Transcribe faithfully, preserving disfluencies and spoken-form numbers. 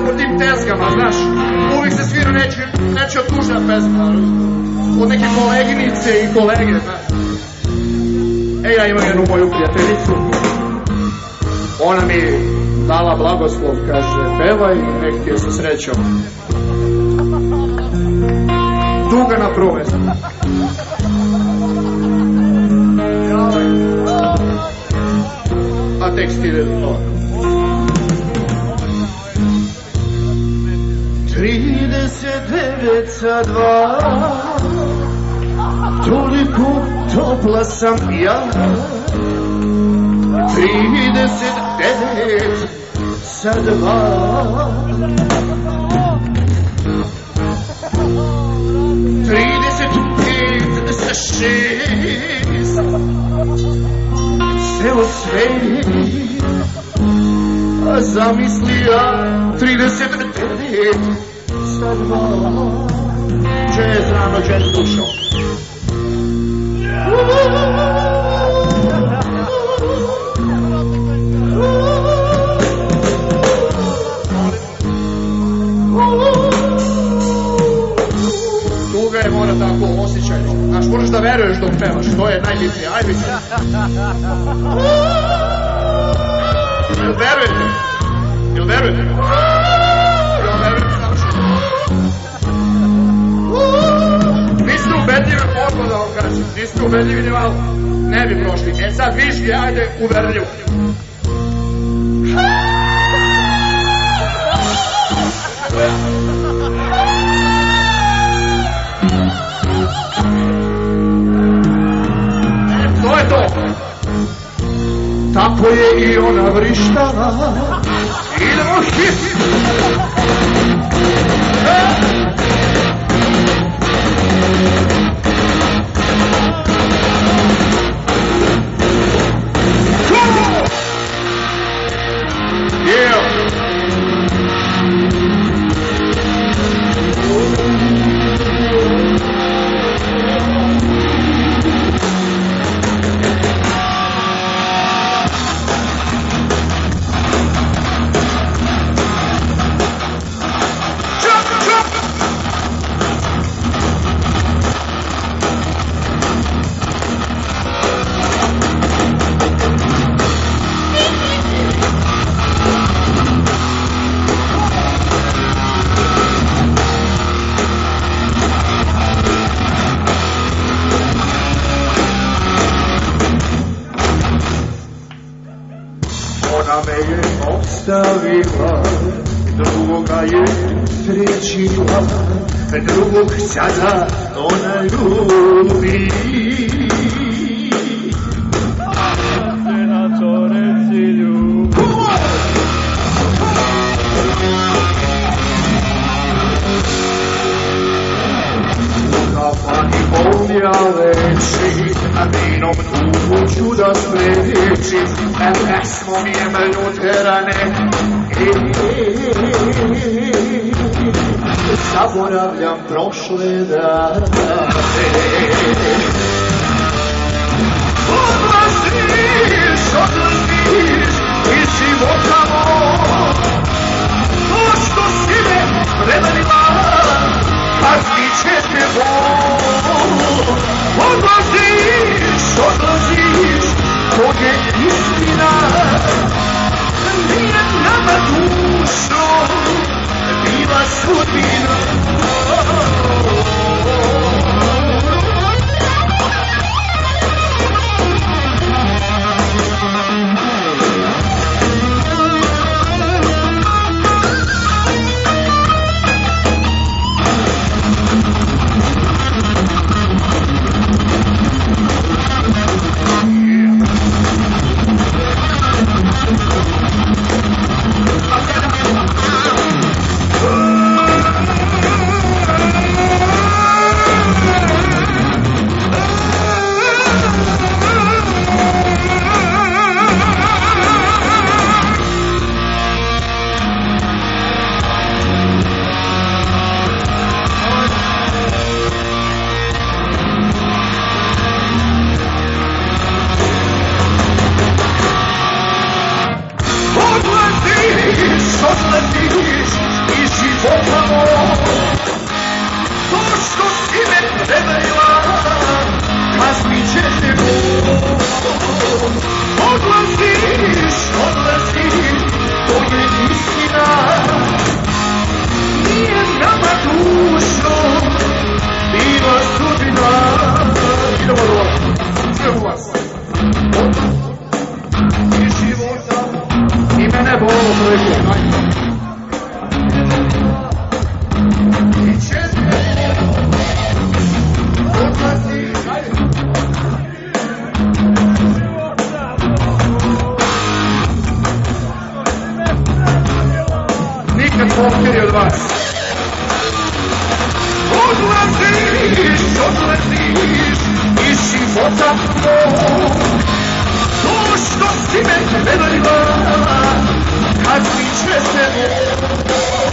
po tim tezgama, znaš, uvijek se svira neće, neće tužna pesma, od neke koleginice i kolege, znaš. E, ja imam jednu moju prijateljicu, ona mi dala blagoslov, kaže, pevaj, nek ti je sa srećom. Tuga na prvo mjesto. A tekst ide to. Trideset devet sa dva, toliko topla sam ja. Trideset devet sa dva, trideset pet sa šest, ceo svet, a zamisli ja trideset devet sa dva. Jazz rano, jazz dušo. Tuga je mora tako osjećajno. Znaš, moraš da veruješ dok pevaš, to je najbitnije. Ajde se. Jel verujete? Jel verujete? Jel verujete savršeno? Niste ubedljivi, mogu da vam kažem. Niste ubedljivi ni malo. Ne bi prošli. E sad višli, ajde, uverljivo. To je to. Tako je i ona vrištala. Idemo hit. Ona me je ostavila, drugoga je srećila, drugog sada ona ljubi. Se na to reci ljubi. U kafani polja leči, a vinom tugu ću da sprečim, a pesmom je mljuterane. Zaboravljam prošle dane. Odlaziš, odlaziš iz života moj, to što si me prevelila, kaznit će te bol. Odlaziš, odlaziš, to je istina, nije nama dušo bila sudbina. nikad pohtjeri od vas. Odlaziš, odlaziš iz života mog, to što si me predojila, kad mi će se